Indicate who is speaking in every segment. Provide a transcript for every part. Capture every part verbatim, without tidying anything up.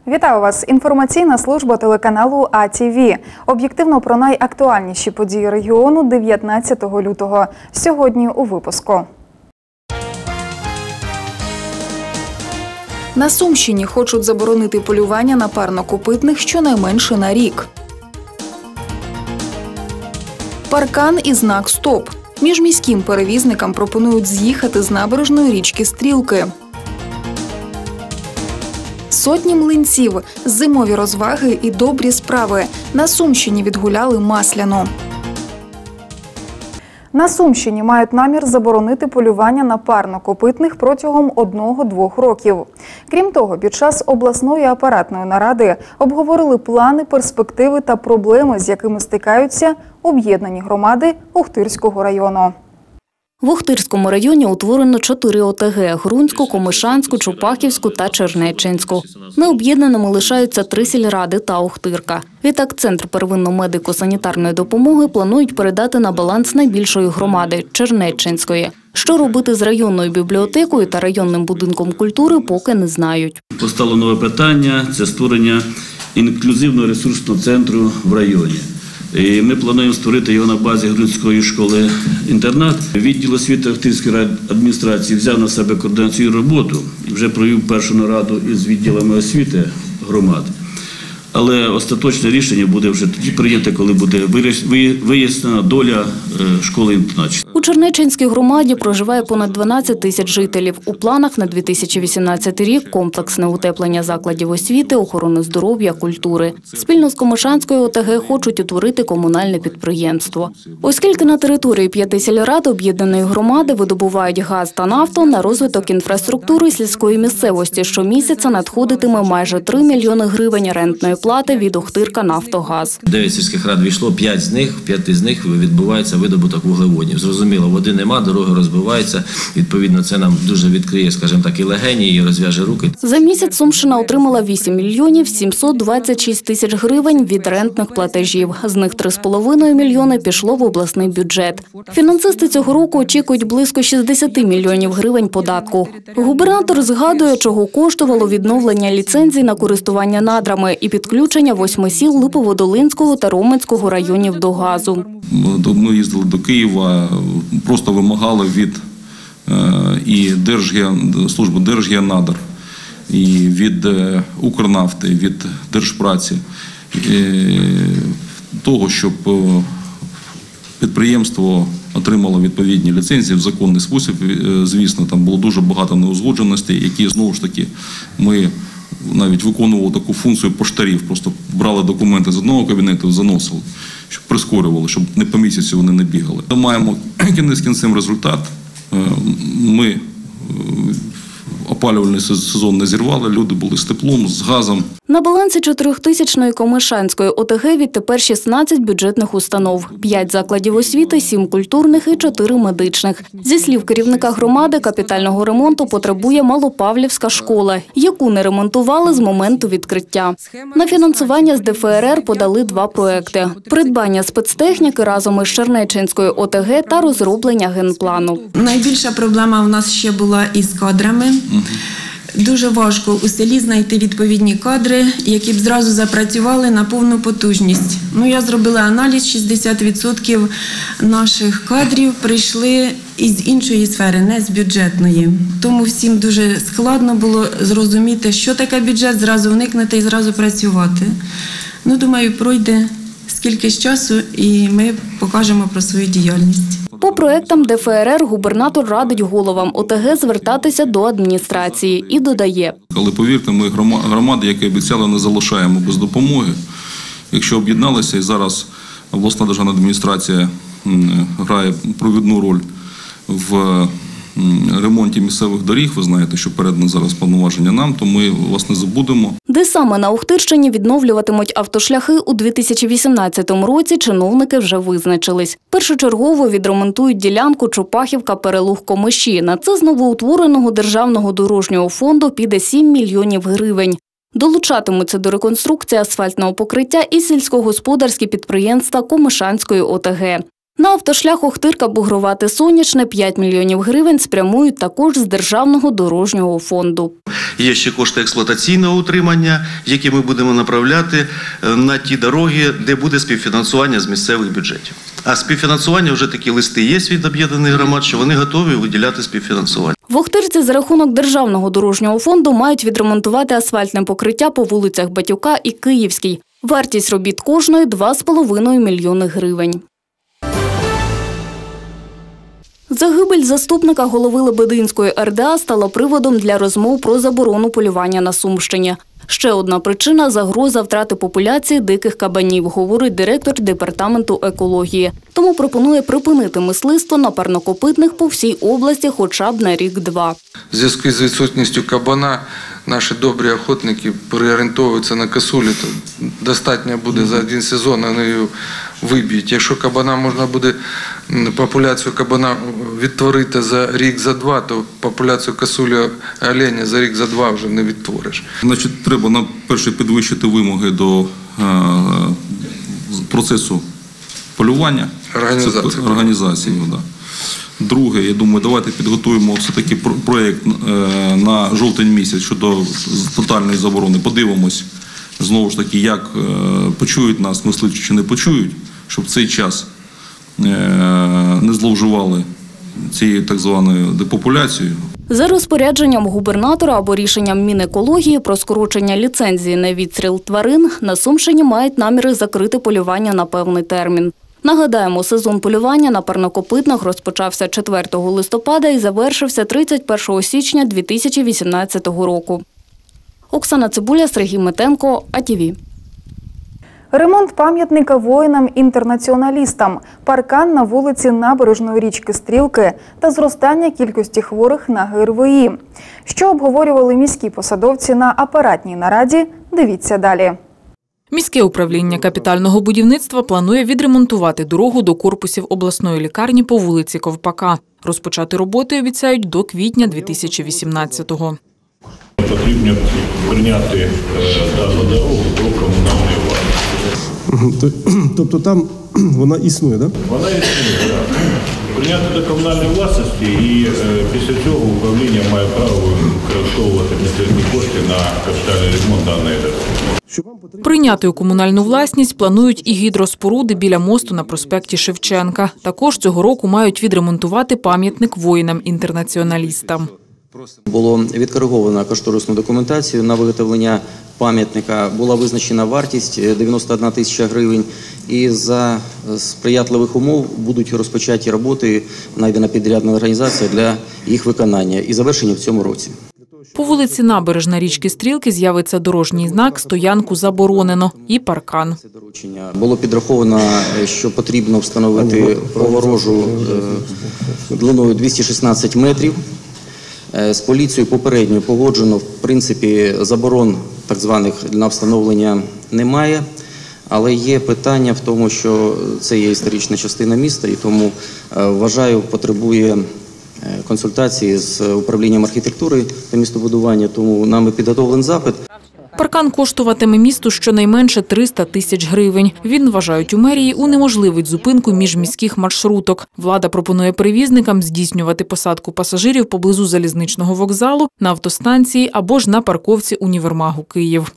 Speaker 1: Вітаю вас! Інформаційна служба телеканалу А Ті Ві. Об'єктивно про найактуальніші події регіону дев'ятнадцятого лютого. Сьогодні у випуску. На Сумщині хочуть заборонити полювання на парнокопитних щонайменше на рік. Паркан і знак «Стоп». Міжміським перевізникам пропонують з'їхати з набережної річки Стрілки. Сотні млинців, зимові розваги і добрі справи. На Сумщині відгуляли Масляну. На Сумщині мають намір заборонити полювання на парнокопитних протягом одного-двох років. Крім того, під час обласної апаратної наради обговорили плани, перспективи та проблеми, з якими стикаються об'єднані громади Охтирського району.
Speaker 2: В Охтирському районі утворено чотири О Те Ге – Грунську, Комишанську, Чупахівську та Чернеччинську. Необ'єднаними лишаються три сільради та Охтирка. Відтак Центр первинно-медико-санітарної допомоги планують передати на баланс найбільшої громади – Чернеччинської. Що робити з районною бібліотекою та районним будинком культури, поки не знають.
Speaker 3: Постало нове питання – це створення інклюзивного ресурсного центру в районі. І ми плануємо створити його на базі Грунської школи-інтернат. Відділ освіти Охтирської адміністрації взяв на себе координаційну роботу і вже провів першу нараду із відділами освіти громад. Але остаточне рішення буде вже тоді прийнято, коли буде вияснена доля школи-інтернату.
Speaker 2: У Чернеччинській громаді проживає понад дванадцять тисяч жителів. У планах на дві тисячі вісімнадцятий рік комплексне утеплення закладів освіти, охорони здоров'я, культури. Спільно з Комишанською О Те Ге хочуть утворити комунальне підприємство. Оскільки на території п'яти сільрад об'єднаної громади видобувають газ та нафту, на розвиток інфраструктури сільської місцевості щомісяця надходитиме майже три мільйони гривень рентної плати від Охтирка Нафтогаз.
Speaker 4: Дев'ять сільських рад війшло, п'ять з них, п'яти з них відбувається видобуток вуглеводнів. Зрозуміло, води нема, дороги розбиваються. Відповідно, це нам дуже відкриє, скажімо так, і легені, і розв'яже руки.
Speaker 2: За місяць Сумщина отримала вісім мільйонів сімсот двадцять шість тисяч гривень від рентних платежів. З них три з половиною мільйони пішло в обласний бюджет. Фінансисти цього року очікують близько шістдесят мільйонів гривень податку. Губернатор згадує, чого коштувало відновлення ліцензій на користування надрами і підключення восьми сіл Липоводолинського та Роменського районів до газу.
Speaker 5: Ми їздили до Києва, просто вимагали від і Держге, служби Держгеонадр, і від Укрнафти, від Держпраці того, щоб підприємство отримало відповідні ліцензії в законний спосіб. Звісно, там було дуже багато неузгодженостей, які, знову ж таки, ми навіть виконували таку функцію поштарів, просто брали документи з одного кабінету, заносили, щоб прискорювали, щоб не по місяцю вони не бігали. Ми маємо кінець кінцем результат. Ми опалювальний сезон не зірвали, люди були з теплом, з газом.
Speaker 2: На балансі чотиритисячної Комишанської О Те Ге відтепер шістнадцять бюджетних установ, п'ять закладів освіти, сім культурних і чотири медичних. Зі слів керівника громади, капітального ремонту потребує Малопавлівська школа, яку не ремонтували з моменту відкриття. На фінансування з Де Фе Ер Ер подали два проекти – придбання спецтехніки разом із Чернеччинською О Те Ге та розроблення генплану.
Speaker 6: Найбільша проблема у нас ще була із кадрами. Дуже важко у селі знайти відповідні кадри, які б зразу запрацювали на повну потужність. Ну, я зробила аналіз, шістдесят відсотків наших кадрів прийшли із іншої сфери, не з бюджетної. Тому всім дуже складно було зрозуміти, що таке бюджет, зразу вникнути і зразу працювати. Ну, думаю, пройде скільки часу і ми покажемо про свою діяльність.
Speaker 2: По проектам Де Фе Ер Ер губернатор радить головам О Те Ге звертатися до адміністрації і додає.
Speaker 5: Але повірте, ми громади, які обіцяли, не залишаємо без допомоги. Якщо об'єдналися, і зараз обласна державна адміністрація грає провідну роль в ремонті місцевих доріг, ви знаєте, що передано зараз повноваження нам, то ми вас не забудемо.
Speaker 2: Де саме на Охтирщині відновлюватимуть автошляхи у дві тисячі вісімнадцятому році, чиновники вже визначились. Першочергово відремонтують ділянку Чупахівка-Перелуг-Комиші. На це з новоутвореного державного дорожнього фонду піде сім мільйонів гривень. Долучатимуться до реконструкції асфальтного покриття і сільськогосподарські підприємства Комишанської О Те Ге. На автошлях Охтирка-Бугровате-Сонячне п'ять мільйонів гривень спрямують також з Державного дорожнього фонду.
Speaker 7: Є ще кошти експлуатаційного утримання, які ми будемо направляти на ті дороги, де буде співфінансування з місцевих бюджетів. А співфінансування, вже такі листи є від об'єднаних громад, що вони готові виділяти співфінансування.
Speaker 2: В Охтирці за рахунок Державного дорожнього фонду мають відремонтувати асфальтне покриття по вулицях Батюка і Київській. Вартість робіт кожної – два з половиною мільйони гривень. Загибель заступника голови Лебединської ер де а стала приводом для розмов про заборону полювання на Сумщині. Ще одна причина – загроза втрати популяції диких кабанів, говорить директор департаменту екології. Тому пропонує припинити мисливство на парнокопитних по всій області хоча б на рік-два.
Speaker 8: В зв'язку з відсутністю кабана наші добрі охотники переорієнтовуються на косулю. Достатньо буде за один сезон, вони її виб'ють. Якщо кабана можна буде, популяцію кабана відтворити за рік, за два, то популяцію косулі оленя за рік, за два вже не відтвориш.
Speaker 5: Значить, треба нам перше підвищити вимоги до е, процесу полювання.
Speaker 8: Організації.
Speaker 5: Організації, да. Друге, я думаю, давайте підготуємо все-таки проєкт на жовтень місяць щодо тотальної заборони. Подивимось, знову ж таки, як почують нас мисливці чи не почують, щоб в цей час не зловживали цією так званою депопуляцією.
Speaker 2: За розпорядженням губернатора або рішенням Мінекології про скорочення ліцензії на відстріл тварин на Сумщині мають наміри закрити полювання на певний термін. Нагадаємо, сезон полювання на парнокопитних розпочався четвертого листопада і завершився тридцять першого січня дві тисячі вісімнадцятого року. Оксана Цибуля, Сергій Метенко, А Ті Ві.
Speaker 1: Ремонт пам'ятника воїнам-інтернаціоналістам, паркан на вулиці Набережної річки Стрілки та зростання кількості хворих на ге ер ве і. Що обговорювали міські посадовці на апаратній нараді, дивіться далі.
Speaker 9: Міське управління капітального будівництва планує відремонтувати дорогу до корпусів обласної лікарні по вулиці Ковпака. Розпочати роботи обіцяють до квітня дві тисячі вісімнадцятого.
Speaker 10: Потрібно прийняти дану дорогу до комунальної власності.
Speaker 11: Тобто там вона існує, так?
Speaker 10: Вона існує, так. Прийняти до комунальної власності і після цього управління має право використовувати бюджетні кошти на капітальний ремонт даної дороги.
Speaker 9: Прийняти у комунальну власність планують і гідроспоруди біля мосту на проспекті Шевченка. Також цього року мають відремонтувати пам'ятник воїнам-інтернаціоналістам.
Speaker 12: Було відкориговано кошторисну документацію на виготовлення пам'ятника. Була визначена вартість дев'яносто одна тисяча гривень. І за сприятливих умов будуть розпочаті роботи, знайдена підрядна організація для їх виконання і завершення в цьому році.
Speaker 9: По вулиці Набережна річки Стрілки з'явиться дорожній знак «Стоянку заборонено» і паркан.
Speaker 12: Було підраховано, що потрібно встановити огорожу длиною двісті шістнадцять метрів. З поліцією попередньо погоджено, в принципі, заборон так званих на встановлення немає. Але є питання в тому, що це є історична частина міста, і тому, вважаю, потребує консультації з управлінням архітектури та містобудування, тому нами підготовлений запит.
Speaker 9: Паркан коштуватиме місту щонайменше триста тисяч гривень. Він, вважають у мерії, унеможливить зупинку міжміських маршруток. Влада пропонує перевізникам здійснювати посадку пасажирів поблизу залізничного вокзалу, на автостанції або ж на парковці універмагу «Київ».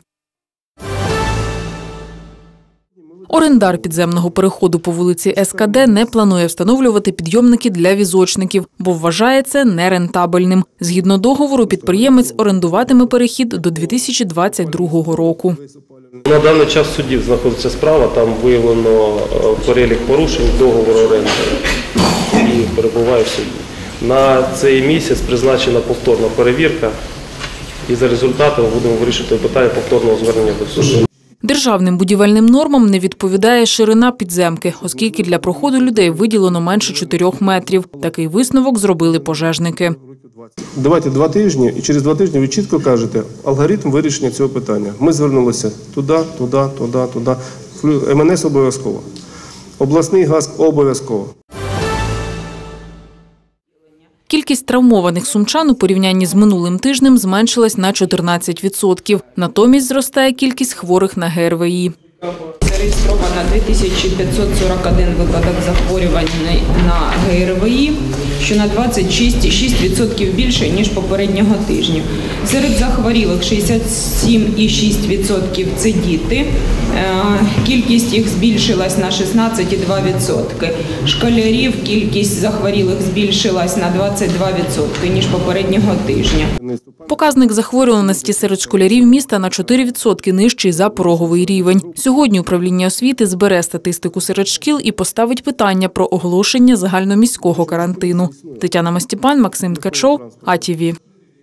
Speaker 9: Орендар підземного переходу по вулиці Ес Ка Де не планує встановлювати підйомники для візочників, бо вважає це нерентабельним. Згідно договору, підприємець орендуватиме перехід до дві тисячі двадцять другого року.
Speaker 13: На даний час в суді знаходиться справа, там виявлено перелік порушень договору оренди і перебуває в суді. На цей місяць призначена повторна перевірка і за результатом будемо вирішувати питання повторного звернення до суду.
Speaker 9: Державним будівельним нормам не відповідає ширина підземки, оскільки для проходу людей виділено менше чотирьох метрів. Такий висновок зробили пожежники.
Speaker 11: Давайте два тижні, і через два тижні ви чітко кажете алгоритм вирішення цього питання. Ми звернулися туди, туди, туди, туди. Ем Ен Ес обов'язково. Обласний газ обов'язково.
Speaker 9: Кількість травмованих сумчан у порівнянні з минулим тижнем зменшилась на чотирнадцять відсотків. Натомість зростає кількість хворих на ге ер ве і.
Speaker 14: Зареєстровано дві тисячі п'ятсот сорок один випадок захворювань на ГРВІ, що на двадцять шість цілих шість десятих відсотка більше, ніж попереднього тижня. Серед захворілих шістдесят сім цілих шість десятих відсотка – це діти. Кількість їх збільшилась на шістнадцять цілих два десятих відсотка. Школярів кількість захворілих збільшилась на двадцять два відсотки, ніж попереднього тижня.
Speaker 9: Показник захворюваності серед школярів міста на чотири відсотки нижчий за пороговий рівень. Сьогодні управління освіти збере статистику серед шкіл і поставить питання про оголошення загальноміського карантину. Тетяна Мастіпан, Максим Ткачов, А Ті Ві.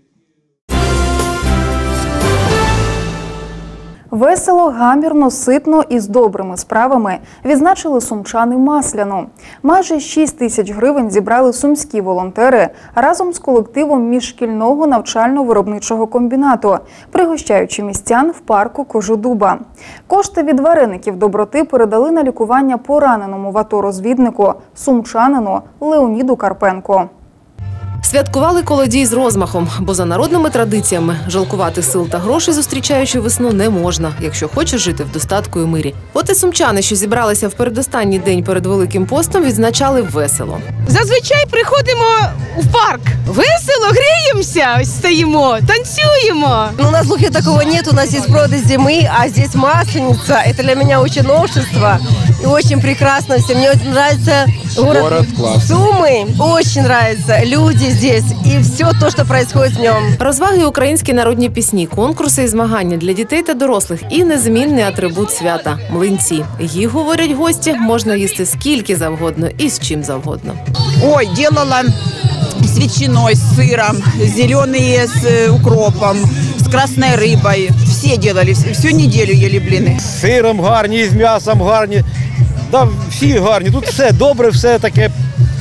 Speaker 1: Весело, гамірно, ситно і з добрими справами відзначили сумчани Масляну. Майже шість тисяч гривень зібрали сумські волонтери разом з колективом міжшкільного навчально-виробничого комбінату, пригощаючи містян в парку Кожедуба. Кошти від вареників доброти передали на лікування пораненому в АТО розвіднику сумчанину Леоніду Карпенко.
Speaker 15: Святкували колодій з розмахом, бо за народними традиціями жалкувати сил та грошей, зустрічаючи весну, не можна, якщо хочеш жити в достатку і мирі. От і сумчани, що зібралися в передостанній день перед Великим постом, відзначали весело.
Speaker 16: Зазвичай приходимо в парк. Весело, греємося, ось стоїмо, танцюємо.
Speaker 17: Ну, у нас в Лухе такого нет, у нас есть проводы зимы, а здесь Масленица. Это для меня очень новшество и очень прекрасно. Всем мне очень нравится город, город Сумы, очень нравится, люди здесь и все то, что происходит в нем.
Speaker 15: Розваги, українські народні пісні, конкурси і змагання для дітей та дорослих і незмінний атрибут свята – млинці. Їх, говорять гості, можна їсти скільки завгодно і з чим завгодно.
Speaker 16: Ой, делала с ветчиной, с сыром, зеленые с укропом, с красной рыбой. Все делали, всю неделю ели блины.
Speaker 18: З сиром гарні, з м'ясом гарні. Да, всі гарні. Тут все добре, все таке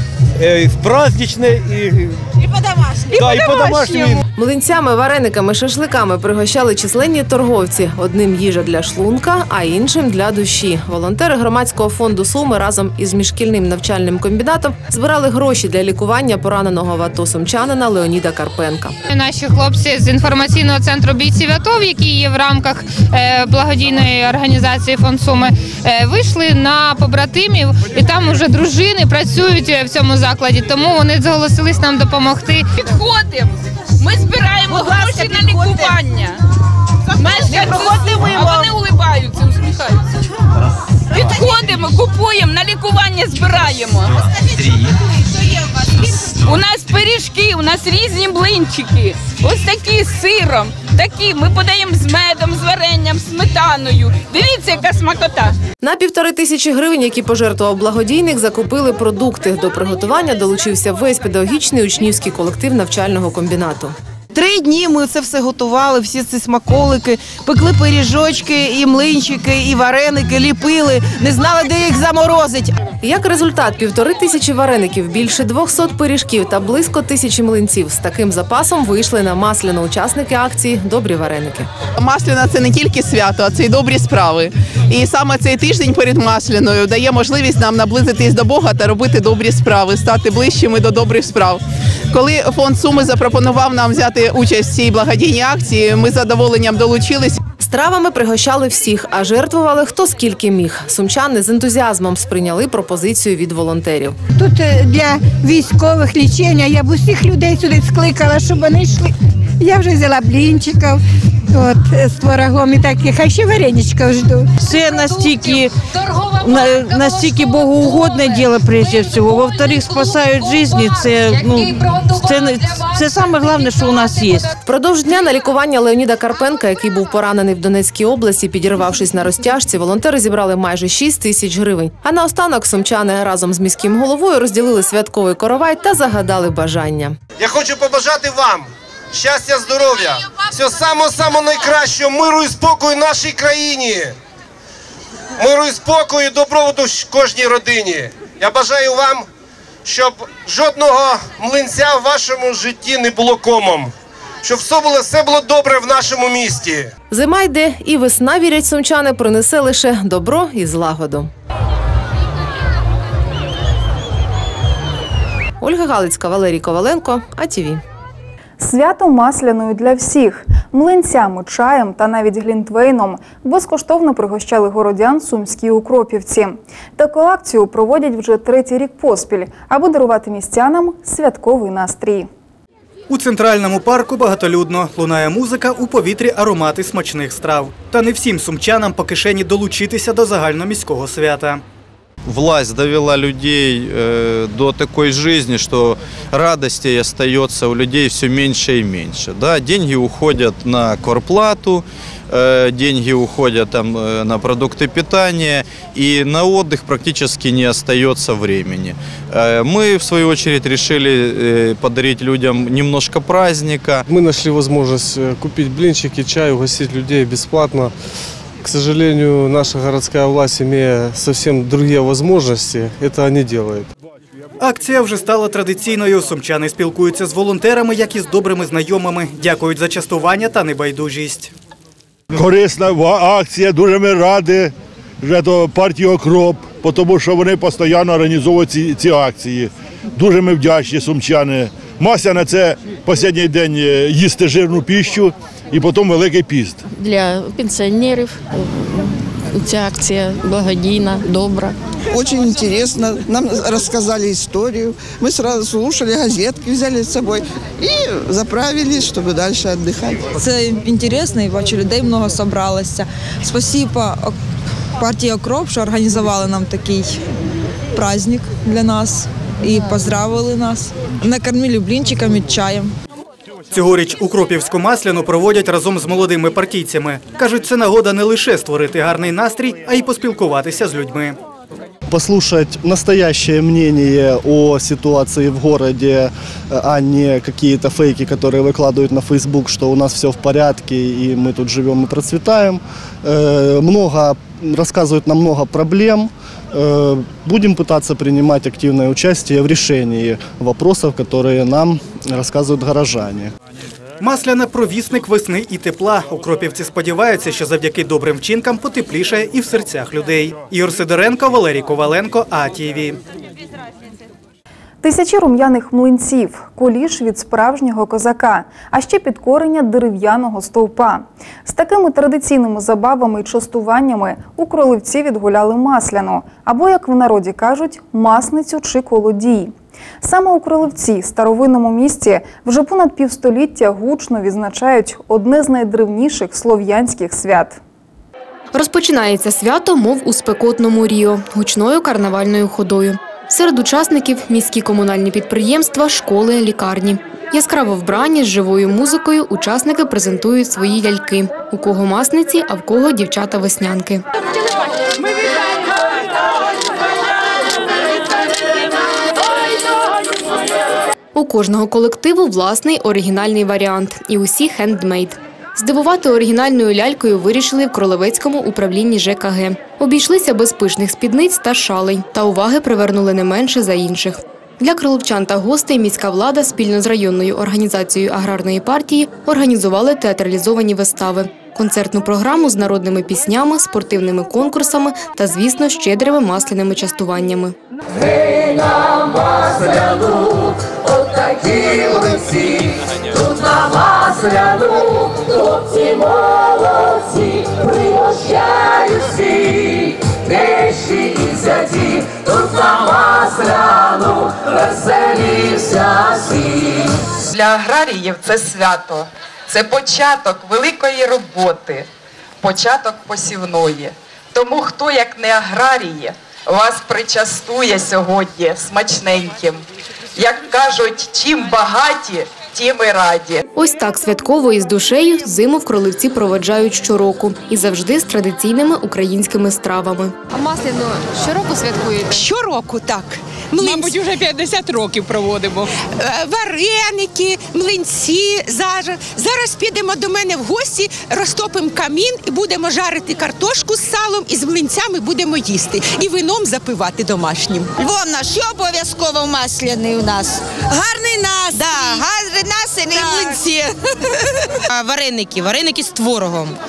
Speaker 18: е, праздничне і,
Speaker 16: і по-домашньому.
Speaker 18: Да, і по-домашньому.
Speaker 15: Млинцями, варениками, шашликами пригощали численні торговці. Одним їжа для шлунка, а іншим для душі. Волонтери громадського фонду Суми разом із міжшкільним навчальним комбінатом збирали гроші для лікування пораненого в АТО сумчанина Леоніда Карпенка.
Speaker 19: Наші хлопці з інформаційного центру бійців АТО, який є в рамках благодійної організації «Фонд Суми», вийшли на побратимів, і там вже дружини працюють в цьому закладі, тому вони зголосились нам допомогти.
Speaker 16: Підходимо, ми збираємо гроші на лікування. А вони улибаються, усміхаються. Підходимо, купуємо, на лікування збираємо. У нас пиріжки, у нас різні блинчики. Ось такі з сиром, такі ми подаємо з медом, з варенням, сметаною. Дивіться, яка смакота.
Speaker 15: На півтори тисячі гривень, які пожертвував благодійник, закупили продукти. До приготування долучився весь педагогічний учнівський колектив навчального комбінату.
Speaker 20: Три дні ми це все готували, всі ці смаколики, пекли пиріжочки, і млинчики, і вареники, ліпили, не знали, де їх заморозить.
Speaker 15: Як результат, півтори тисячі вареників, більше двохсот пиріжків та близько тисячі млинців. З таким запасом вийшли на Масляну учасники акції «Добрі вареники».
Speaker 21: Масляна – це не тільки свято, а це й добрі справи. І саме цей тиждень перед Масляною дає можливість нам наблизитись до Бога та робити добрі справи, стати ближчими до добрих справ. Коли фонд Суми запропонував нам взяти участь в цій благодійній акції, ми з задоволенням долучились.
Speaker 15: Стравами пригощали всіх, а жертвували хто скільки міг. Сумчани з ентузіазмом сприйняли пропозицію від волонтерів.
Speaker 22: Тут для військових лічення я б усіх людей сюди скликала, щоб вони йшли. Я вже взяла блінчиків от, з творогом і таких, а ще вареничків жду.
Speaker 20: Це настільки, настільки богоугодне діло, прежде всього. Во-вторых, спасають життя. Це, ну, це, це саме головне, що у нас є.
Speaker 15: Впродовж дня на лікування Леоніда Карпенка, який був поранений в Донецькій області, підірвавшись на розтяжці, волонтери зібрали майже шість тисяч гривень. А наостанок сумчани разом з міським головою розділили святковий коровай та загадали бажання.
Speaker 23: Я хочу побажати вам щастя, здоров'я, всього самого-самого найкращого, миру і спокою нашій країні. Миру і спокою, добробуту в кожній родині. Я бажаю вам, щоб жодного млинця в вашому житті не було комом. Щоб все було, все було добре в нашому місті.
Speaker 15: Зима йде, і весна, вірять сумчани, принесе лише добро і злагоду. Ольга Галицька, Валерій Коваленко, А Ті Ві.
Speaker 1: Свято масляною для всіх. Млинцями, чаєм та навіть глінтвейном безкоштовно пригощали городян сумські укропівці. Таку акцію проводять вже третій рік поспіль, аби дарувати містянам святковий настрій.
Speaker 3: У центральному парку багатолюдно. Лунає музика, у повітрі аромати смачних страв. Та не всім сумчанам по кишені долучитися до загальноміського свята.
Speaker 4: Власть довела людей э, до такой жизни, что радостей остается у людей все меньше и меньше. Да? Деньги уходят на квартплату, э, деньги уходят там, э, на продукты питания, и на отдых практически не остается времени. Э, мы, в свою очередь, решили э, подарить людям немножко праздника.
Speaker 11: Мы нашли возможность купить блинчики, чай, угостить людей бесплатно. К сожалению, наша городская власть, имея совсем другие возможности, это не делает.
Speaker 3: Акція вже стала традиційною. Сумчани спілкуються з волонтерами, як і з добрими знайомими. Дякують за частування та небайдужість.
Speaker 6: Корисна акція, дуже ми раді вже до партії «Окроп», тому що вони постійно організовують ці, ці акції. Дуже ми вдячні сумчани. Масляне – це останній день їсти жирну піщу і потім Великий піст.
Speaker 24: Для пенсіонерів ця акція благодійна, добра.
Speaker 25: Очень интересно. Нам рассказали историю. Мы сразу слушали, газетки взяли с собой и заправились, чтобы дальше отдыхать.
Speaker 26: Це інтересно, і бачу, людей много зібралося. Спасибо партії «Окроп», що організували нам такий праздник для нас і поздравили нас. Накормили блінчиками, чаєм.
Speaker 3: Цьогоріч Укропівську масляну проводять разом з молодими партійцями. Кажуть, це нагода не лише створити гарний настрій, а й поспілкуватися з людьми.
Speaker 27: Послушать настоящее мнение о ситуации в городе, а не какие-то фейки, которые выкладывают на Facebook, что у нас все в порядке и мы тут живем и процветаем. Много, рассказывают нам много проблем. Будем пытаться принимать активное участие в решении вопросов, которые нам рассказывают горожане.
Speaker 3: Масляна – провісник весни і тепла. Укропівці сподіваються, що завдяки добрим вчинкам потеплішає і в серцях людей. Ігор Сидоренко, Валерій Коваленко, А Т В.
Speaker 1: Тисячі рум'яних млинців, куліш від справжнього козака, а ще підкорення дерев'яного стовпа. З такими традиційними забавами і частуваннями у Кролевці відгуляли масляну, або, як в народі кажуть, масницю чи колодій. Саме у Кролевці, старовинному місті, вже понад півстоліття гучно відзначають одне з найдревніших слов'янських свят.
Speaker 2: Розпочинається свято, мов у спекотному Ріо, гучною карнавальною ходою. Серед учасників – міські комунальні підприємства, школи, лікарні. Яскраво вбрані, з живою музикою учасники презентують свої ляльки. У кого масниці, а в кого дівчата-веснянки. У кожного колективу власний оригінальний варіант. І усі хендмейд. Здивувати оригінальною лялькою вирішили в Кролевецькому управлінні Ж К Г. Обійшлися без пишних спідниць та шалей. Та уваги привернули не менше за інших. Для кролевчан та гостей міська влада спільно з районною організацією аграрної партії організували театралізовані вистави. Концертну програму з народними піснями, спортивними конкурсами та, звісно, щедрими масляними частуваннями.
Speaker 28: Гей на масляну, от такі лисі, тут на масляну, хлопці молодці, пригощають всі, тещі і зяті, тут на масляну, веселівся всі.
Speaker 29: Для аграріїв це свято, це початок великої роботи, початок посівної. Тому хто, як не аграрії, вас причастує сьогодні смачненьким. Як кажуть, чим багаті, тим і раді.
Speaker 2: Ось так святково і з душею зиму в Кролевці проведжають щороку. І завжди з традиційними українськими стравами.
Speaker 30: А масляну щороку святкуєте?
Speaker 31: Щороку, так.
Speaker 30: Млинці. Мабуть, вже п'ятдесят років проводимо.
Speaker 31: Вареники, млинці. Зараз, зараз підемо до мене в гості, розтопимо камін і будемо жарити картошку з салом і з млинцями будемо їсти. І вином запивати домашнім.
Speaker 32: Львовна, що обов'язково масляний у нас?
Speaker 31: Гарний настрій.
Speaker 32: Да, гарний настрій і млинці.
Speaker 31: Вареники, вареники з творогом.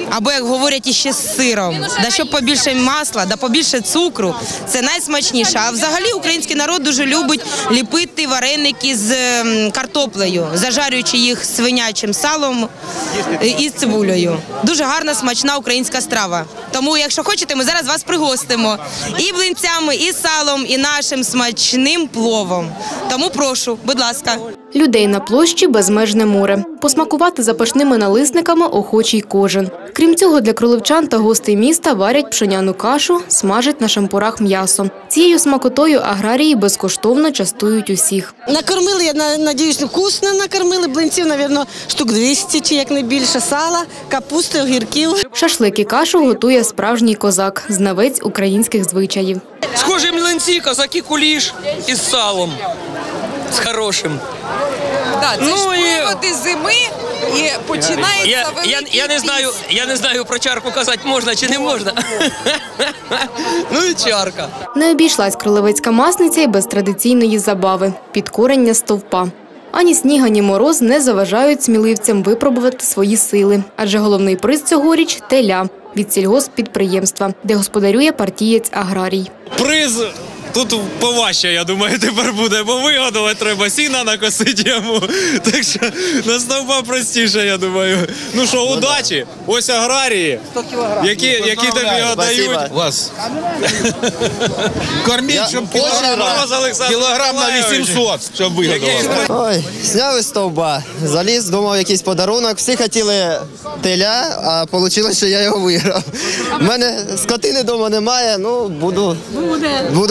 Speaker 5: або, як говорять, іще з сиром. Да щоб побільше масла, да побільше цукру. Це найсмачніше. А взагалі український народ дуже любить ліпити вареники з картоплею, зажарюючи їх свинячим салом і з цибулею. Дуже гарна, смачна українська страва. Тому, якщо хочете, ми зараз вас пригостимо і блинцями, і салом, і нашим смачним пловом. Тому прошу, будь ласка.
Speaker 2: Людей на площі безмежне море. Посмакувати запашними налисниками охочий кожен. Крім цього, для кролевчан та гостей міста варять пшеняну кашу, смажать на шампурах м'ясо. Цією смакотою аграрії безкоштовно частують усіх.
Speaker 7: Накормили, я надіюсь, вкусно накормили, блинців, мабуть, штук двісті чи як не більше, сала, капусти, огірків.
Speaker 2: Шашлик і кашу готує справжній козак, знавець українських звичаїв.
Speaker 8: Схожі млинці, козаки куліш із салом, з хорошим.
Speaker 31: Да, це ну, ж приводи зими і починається
Speaker 8: я,
Speaker 31: великий
Speaker 8: я, я, не знаю, я не знаю, про чарку казати можна чи не можна. Ну і чарка.
Speaker 2: Не обійшлась кролевецька масниця і без традиційної забави – підкорення стовпа. Ані сніг, ані мороз не заважають сміливцям випробувати свої сили. Адже головний приз цьогоріч – теля від сільгосппідприємства, де господарює партієць аграрій.
Speaker 9: Приз тут поважче, я думаю, тепер буде, бо вигодувати треба, сіна накосити йому. Так що на стовпа простіше, я думаю. Ну що, удачі, ось аграрії, які, які тобі дають.
Speaker 10: Вас. Корміть, щоб кілограм на вісімсот, щоб вигодувати.
Speaker 12: Ой, зняв із стовба, заліз, думав якийсь подарунок. Всі хотіли теля, а вийшло, що я його виграв. У мене скотини вдома немає, ну буду, буду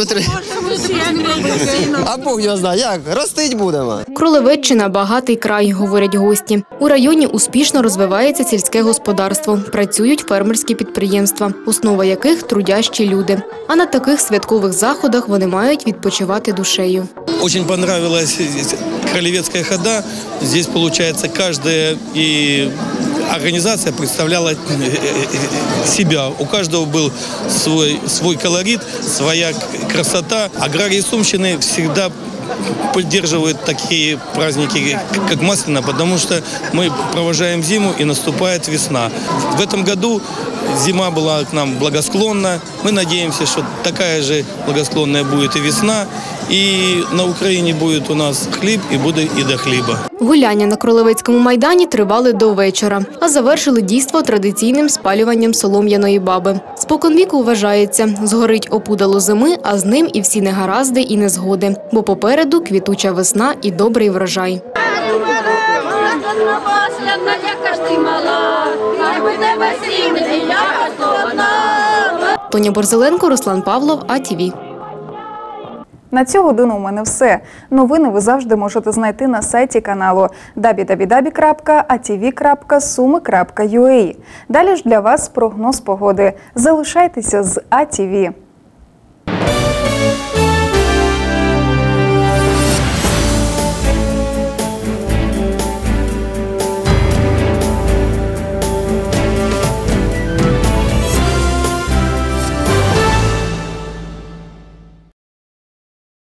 Speaker 12: а Бог його знає, як, ростить будемо.
Speaker 2: Кролевеччина – багатий край, говорять гості. У районі успішно розвивається сільське господарство, працюють фермерські підприємства, основа яких – трудящі люди. А на таких святкових заходах вони мають відпочивати душею.
Speaker 9: Очень понравилась кролевецкая хода. Здесь, получается, каждая и организация представляла себя. У каждого был свой, свой колорит, своя красота. Аграрии Сумщины всегда поддерживают такие праздники, как Маслина, потому что мы провожаем зиму и наступает весна. В этом году зима была к нам благосклонна. Мы надеемся, что такая же благосклонная будет и весна. І на Україні буде у нас хліб і буде і до хліба.
Speaker 2: Гуляння на Кролевецькому майдані тривали до вечора, а завершили дійство традиційним спалюванням солом'яної баби. Споконвіку вважається, згорить опудало зими, а з ним і всі негаразди і незгоди. Бо попереду квітуча весна і добрий врожай. Тоня Борзеленко, Руслан Павлов, А Ті Ві.
Speaker 1: На цю годину у мене все. Новини ви завжди можете знайти на сайті каналу дабл ю дабл ю дабл ю крапка а ті ві крапка суми крапка ю а. Далі ж для вас прогноз погоди. Залишайтеся з А Ті Ві.